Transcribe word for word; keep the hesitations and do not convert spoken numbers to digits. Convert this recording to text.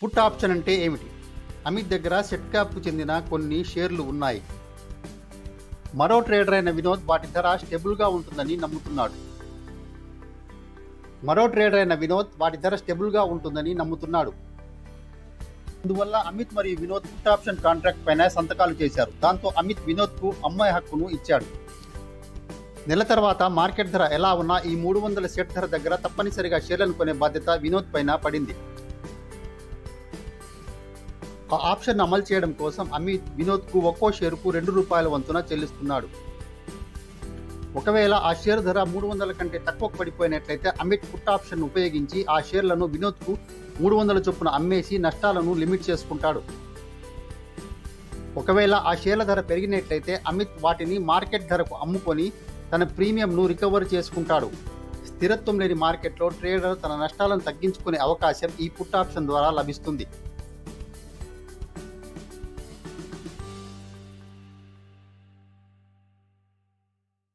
Put option అంటే ఏమిటి? అమిత్ దగ్గర సెట్ క్యాప్కు చెందిన కొన్ని షేర్లు ఉన్నాయి. మరో ట్రేడర్ అయిన వినోద్ వాటి ధర స్టెబుల్గా ఉంటుందని నమ్ముతున్నాడు. మరో ట్రేడర్ అయిన వినోద్ వాటి ధర స్టెబుల్గా ఉంటుందని నమ్ముతున్నాడు. అందువల్ల అమిత్ మరియు వినోద్ పుట్ ఆప్షన్ కాంట్రాక్ట్ పైన సంతకాలు చేశారు. దాంతో అమిత్ వినోద్కు అమ్మాయి హక్కును ఇచ్చాడు. నెల తర్వాత మార్కెట్ ధర ఎలా ఉన్నా ఈ మూడు వందల సెట్ ధర దగ్గర తప్పనిసరిగా షేర్లను కొనే బాధ్యత వినోద్ పైన పడింది. ఆ ఆప్షన్ అమలు చేయడం కోసం అమిత్ వినోద్కు ఒక్కో షేరుకు రెండు రూపాయల వంతున చెల్లిస్తున్నాడు. ఒకవేళ ఆ షేర్ ధర మూడు వందల కంటే తక్కువ పడిపోయినట్లయితే అమిత్ పుట్ ఆప్షన్ ఉపయోగించి ఆ షేర్లను వినోద్కు మూడు వందల చొప్పున అమ్మేసి నష్టాలను లిమిట్ చేసుకుంటాడు. ఒకవేళ ఆ షేర్ల ధర పెరిగినట్లయితే అమిత్ వాటిని మార్కెట్ ధరకు అమ్ముకొని తన ప్రీమియంను రికవర్ చేసుకుంటాడు. స్థిరత్వం లేని మార్కెట్లో ట్రేడర్ తన నష్టాలను తగ్గించుకునే అవకాశం ఈ పుట్ ఆప్షన్ ద్వారా లభిస్తుంది.